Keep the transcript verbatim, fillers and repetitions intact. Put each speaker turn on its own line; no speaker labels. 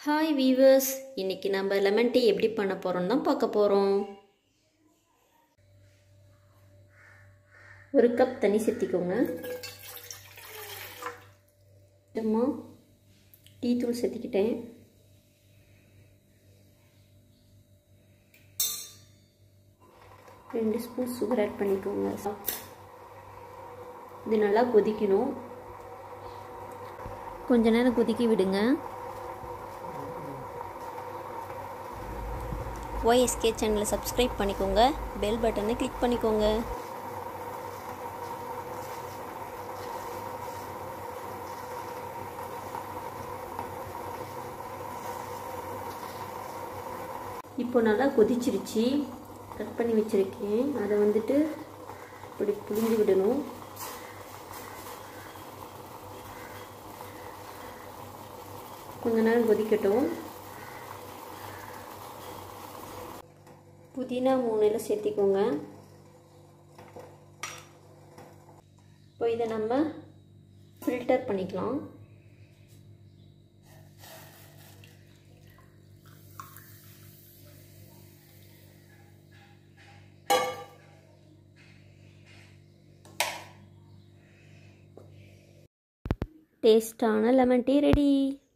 Hi viewers, இன்னைக்கு நம்ம lemon tea எப்படி பண்ண போகிறோம்னு தான் பார்க்க போகிறோம். ஒரு கப் தண்ணி சேர்த்திக்கோங்க. அம்மா டீ தூள் சேர்த்திக்கிட்டேன். ரெண்டு ஸ்பூன் சுகர் ஆட் பண்ணிக்கோங்க. இது நல்லா கொதிக்கணும். கொஞ்ச நேரம் கொதிக்க விடுங்க. ஒய்எஸ்கே சேனலை சப்ஸ்கிரைப் பண்ணிக்கோங்க. பெல் பட்டனை கிளிக் பண்ணிக்கோங்க. இப்போ நல்லா கொதிச்சிருச்சு. கட் பண்ணி வச்சுருக்கேன். அதை வந்துட்டு இப்படி புழிஞ்சு விடணும். கொஞ்ச நேரம் கொதிக்கட்டும். புதினா மூணுல சேர்த்திக்கோங்க. இப்போ இதை நம்ம ஃபில்டர் பண்ணிக்கலாம். டேஸ்டான லெமன் டீ ரெடி.